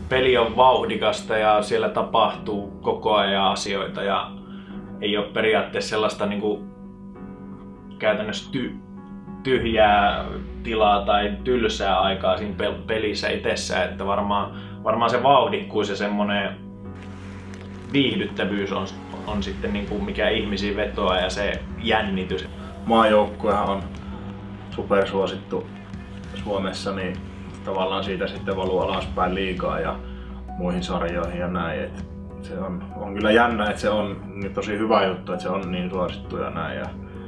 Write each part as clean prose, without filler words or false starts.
peli on vauhdikasta ja siellä tapahtuu koko ajan asioita ja ei ole periaatteessa sellaista niinku käytännössä tyhjää tilaa tai tylsää aikaa siinä pelissä itsessään, että varmaan se vauhdikkuus ja semmoinen viihdyttävyys on sitten niinku mikä ihmisiä vetoaa ja se jännitys. Maajoukkuehan on supersuosittu Suomessa, niin tavallaan siitä sitten valuu alaspäin liigaa ja muihin sarjoihin ja näin. Et se on kyllä jännä, että se on niin tosi hyvä juttu, että se on niin suosittu ja näin.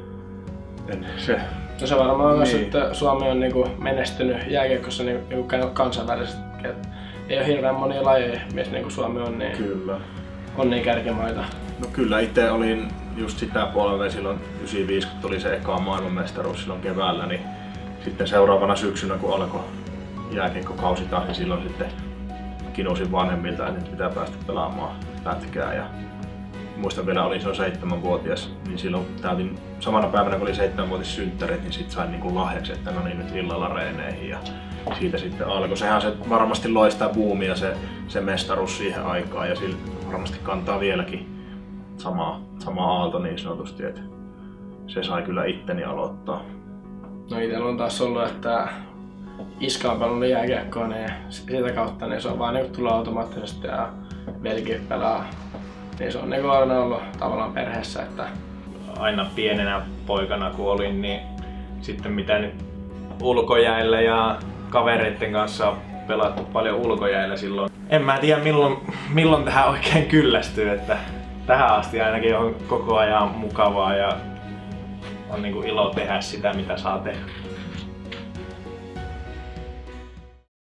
No se varmaan myös, että Suomi on niinku menestynyt jääkiekossa niinku kansainvälisesti. Ei ole hirveän monia lajeja, missä niinku Suomi on niin, kyllä. On niin kärkimaita. No kyllä, itse olin just sitä puolella silloin 95, kun tuli se eka maailmanmestaruus silloin keväällä, niin sitten seuraavana syksynä kun alkoi jääkiekkokausi taas, niin silloin sitten kinusin vanhemmilta, että nyt pitää päästä pelaamaan pätkää. Ja muistan vielä, olin silloin 7-vuotias, niin silloin täältin samana päivänä kun oli 7-vuotis synttärit, niin sitten sain niinku lahjaksi, että no niin nyt illalla reeneihin. Ja siitä sitten alkoi. Sehän se varmasti loi sitä boomia se mestaruus siihen aikaan ja sillä varmasti kantaa vieläkin sama aalto niin sanotusti, että se sai kyllä itteni aloittaa. No itsellä on taas ollut, että iska on pelannut jääkiekkoa, niin sitä kautta niin se on vaan niin tullut automaattisesti ja velikin pelaa. Niin se on niin aina ollut tavallaan perheessä. Että aina pienenä poikana kun olin, niin sitten mitä nyt ulkojäillä ja kavereiden kanssa on pelattu paljon ulkojäillä silloin. En mä tiedä milloin tähän oikein kyllästyy, että tähän asti ainakin on koko ajan mukavaa ja on niinku ilo tehdä sitä mitä saa tehdä.